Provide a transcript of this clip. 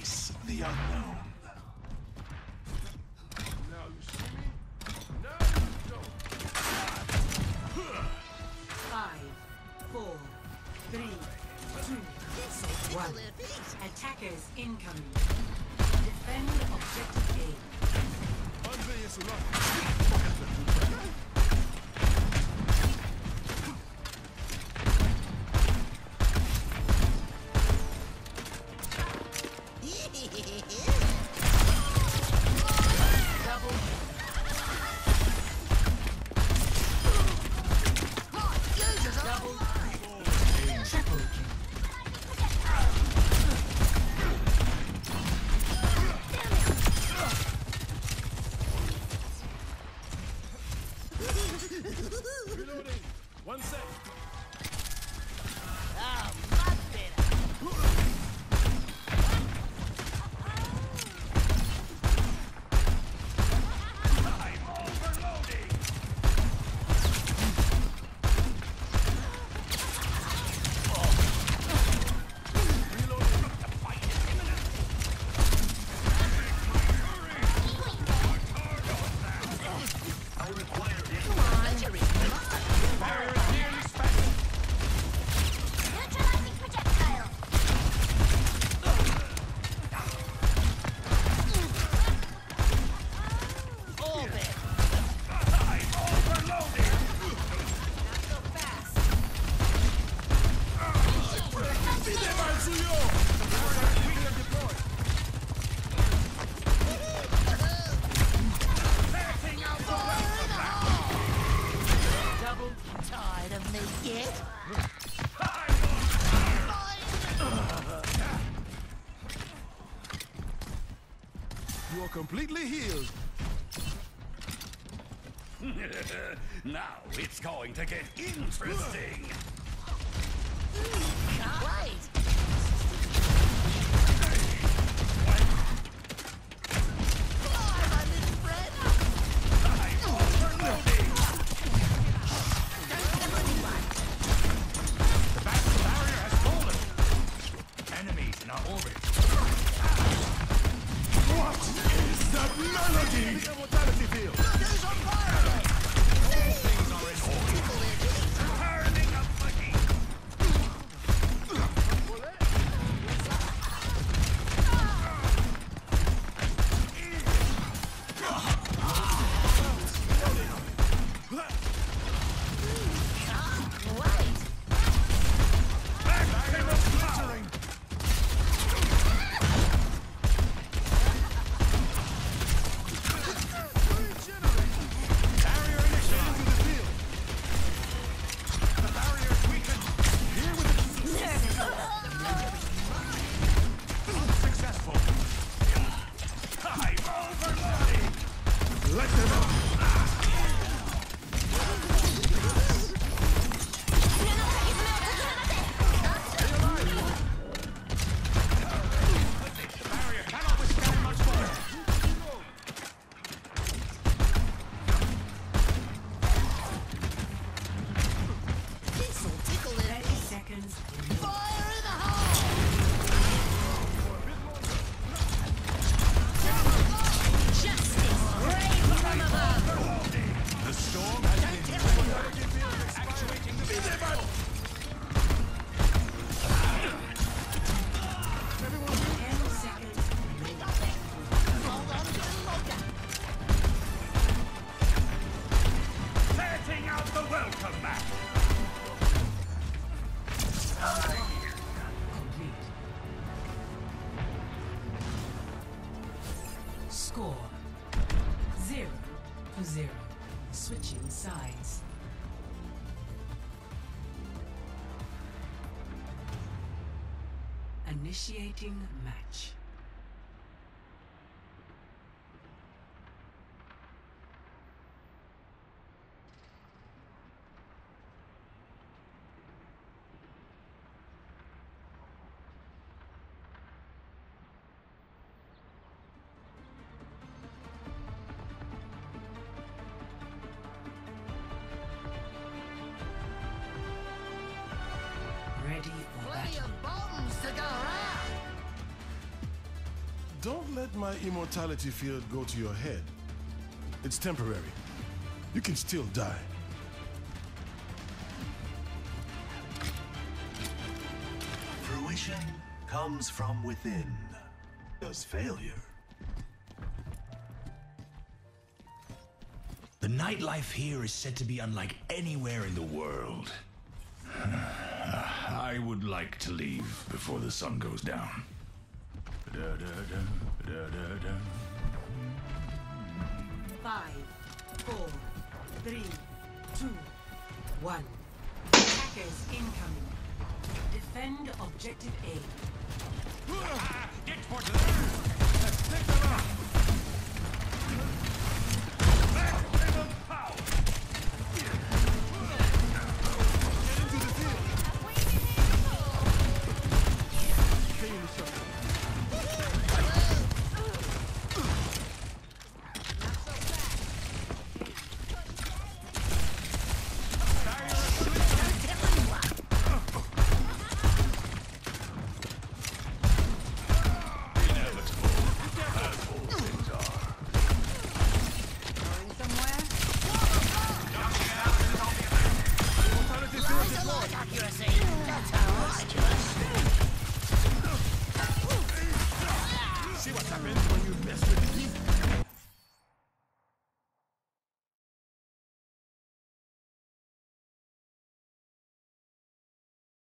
Face the unknown. Now you see me? Now you don't. 5, 4, 3, 2, 1. Attackers incoming. Defend objective Andre is enough. Reloading. 1 sec. Oh, much better. I'm overloading. Reloading. The fight is imminent. I require Barrier is nearly spent. Neutralizing projectile. Orbit. I'm overloading. Not so fast. Mal suyo. We can deploy. Setting out the Double Tired of me yet? You are completely healed. Now it's going to get interesting. Can't wait. Fly, my little friend. I'm overloading. The barrier has fallen. Enemies in our orbit. What is that melody? The mortality field. Who's on fire? Things are in order. Turning up the heat. Can't wait. Glittering. Barrier initiated to the field. The barrier is weakened. Here with it. Unsuccessful. I'm overloading. Let them out. The barrier cannot withstand much fire. This'll tickle it. 30 seconds. Fire in the hole. Justice reigns from above. The storm has been actuating the field. 10 seconds. Hold on a little longer. Setting out the welcome mat. Complete. Score 0-0. Switching sides. Initiating match. Ready for Plenty battle. of bombs to go around. Don't let my immortality field go to your head. It's temporary. You can still die. Fruition comes from within. Does failure. The nightlife here is said to be unlike anywhere in the world. I would like to leave before the sun goes down. 5, 4, 3, 2, 1. Attackers incoming. Defend objective A. Get towards the take them out. Maximum power. Get into the field. Stay in the shot. See what happens when you mess with me?